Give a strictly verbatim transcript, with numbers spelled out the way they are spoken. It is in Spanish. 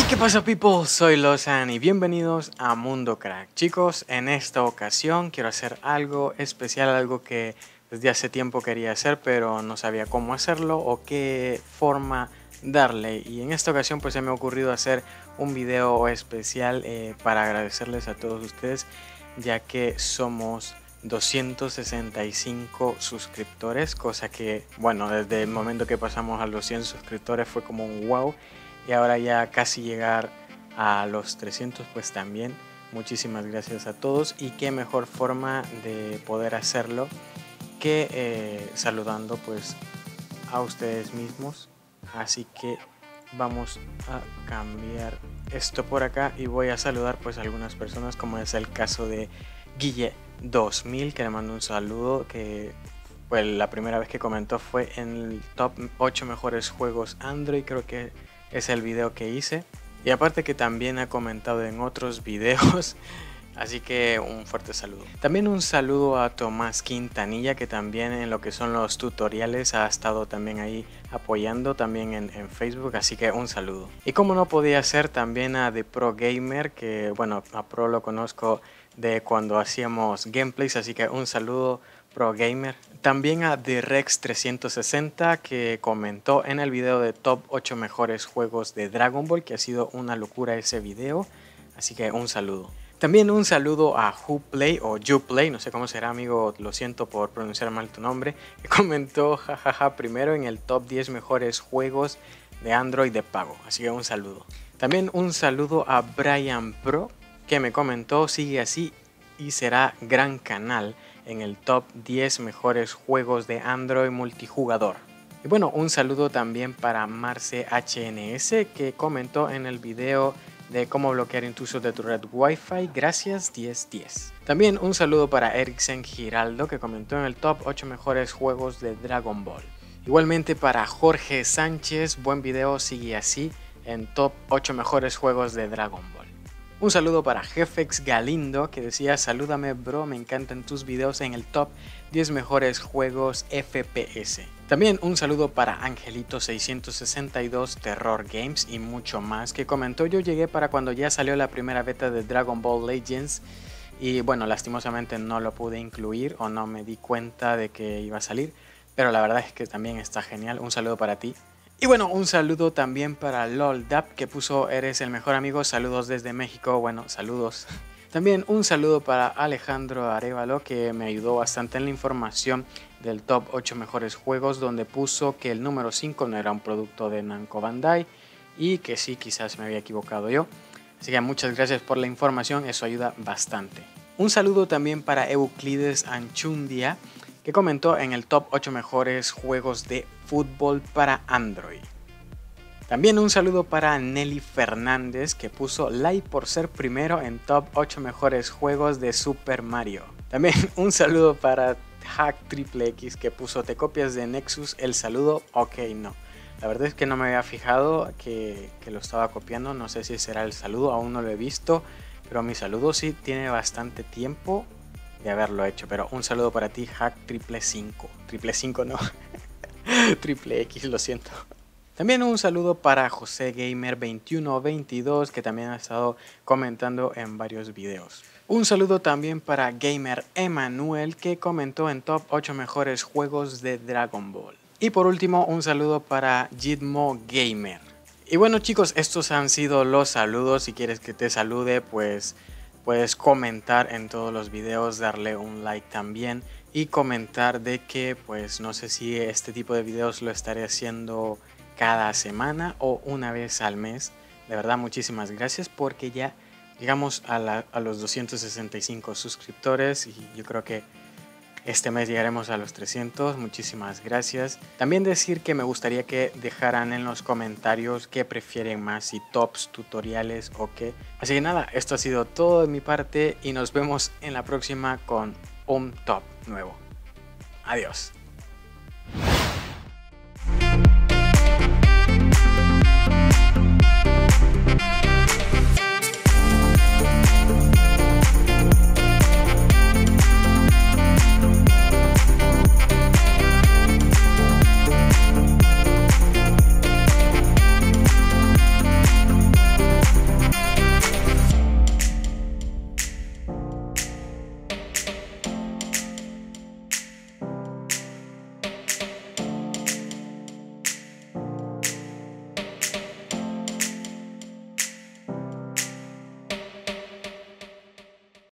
¿Qué pasa, people? Soy Lozan y bienvenidos a Mundo Crack. Chicos, en esta ocasión quiero hacer algo especial, algo que desde hace tiempo quería hacer pero no sabía cómo hacerlo o qué forma darle, y en esta ocasión pues se me ha ocurrido hacer un video especial eh, para agradecerles a todos ustedes, ya que somos doscientos sesenta y cinco suscriptores, cosa que, bueno, desde el momento que pasamos a los cien suscriptores fue como un wow, y ahora ya casi llegar a los trescientos, pues también muchísimas gracias a todos, y qué mejor forma de poder hacerlo que eh, saludando pues a ustedes mismos. Así que vamos a cambiar esto por acá y voy a saludar pues a algunas personas, como es el caso de Guille dos mil, que le mando un saludo, que pues la primera vez que comentó fue en el top ocho mejores juegos Android, creo que es el video que hice, y aparte que también ha comentado en otros videos. Así que un fuerte saludo. También un saludo a Tomás Quintanilla, que también en lo que son los tutoriales ha estado también ahí apoyando también en, en Facebook, así que un saludo. Y como no podía ser, también a The Pro Gamer, que bueno, a Pro lo conozco de cuando hacíamos gameplays, así que un saludo, Pro Gamer. También a The Rex trescientos sesenta, que comentó en el video de top ocho mejores juegos de Dragon Ball, que ha sido una locura ese video, así que un saludo. También un saludo a Whoplay o YouPlay, no sé cómo será, amigo, lo siento por pronunciar mal tu nombre, que comentó jajaja primero en el top diez mejores juegos de Android de pago, así que un saludo. También un saludo a Brian Pro, que me comentó sigue así y será gran canal en el top diez mejores juegos de Android multijugador. Y bueno, un saludo también para Marce H N S, que comentó en el video de cómo bloquear intrusos de tu red Wi-Fi, gracias diez diez. También un saludo para Eriksen Giraldo, que comentó en el top ocho mejores juegos de Dragon Ball. Igualmente para Jorge Sánchez, buen video, sigue así en top ocho mejores juegos de Dragon Ball. Un saludo para Jefex Galindo, que decía salúdame bro, me encantan tus videos en el top diez mejores juegos F P S. También un saludo para Angelito seiscientos sesenta y dos Terror Games y mucho más, que comentó yo llegué para cuando ya salió la primera beta de Dragon Ball Legends y bueno, lastimosamente no lo pude incluir o no me di cuenta de que iba a salir, pero la verdad es que también está genial. Un saludo para ti. Y bueno, un saludo también para LolDap, que puso eres el mejor amigo, saludos desde México, bueno, saludos. También un saludo para Alejandro Arevalo, que me ayudó bastante en la información del top ocho mejores juegos, donde puso que el número cinco no era un producto de Namco Bandai y que sí, quizás me había equivocado yo. Así que muchas gracias por la información, eso ayuda bastante. Un saludo también para Euclides Anchundia, que comentó en el top ocho mejores juegos de fútbol para Android. También un saludo para Nelly Fernández, que puso like por ser primero en top ocho mejores juegos de Super Mario. También un saludo para Hack Triple X, que puso te copias de Nexus el saludo, ok, no. La verdad es que no me había fijado que, que lo estaba copiando, no sé si será el saludo, aún no lo he visto, pero mi saludo sí tiene bastante tiempo de haberlo hecho, pero un saludo para ti, Hack Triple cinco, Triple cinco no, Triple X, lo siento. También un saludo para José Gamer veintiuno veintidós, que también ha estado comentando en varios videos. Un saludo también para Gamer Emanuel, que comentó en top ocho mejores juegos de Dragon Ball. Y por último, un saludo para Jitmo Gamer. Y bueno, chicos, estos han sido los saludos. Si quieres que te salude, pues puedes comentar en todos los videos, darle un like también y comentar de que pues no sé si este tipo de videos lo estaré haciendo cada semana o una vez al mes. De verdad, muchísimas gracias porque ya llegamos a, la, a los doscientos sesenta y cinco suscriptores y yo creo que este mes llegaremos a los trescientos. Muchísimas gracias. También decir que me gustaría que dejaran en los comentarios qué prefieren más, si tops, tutoriales o qué. Así que nada, esto ha sido todo de mi parte y nos vemos en la próxima con un top nuevo. Adiós.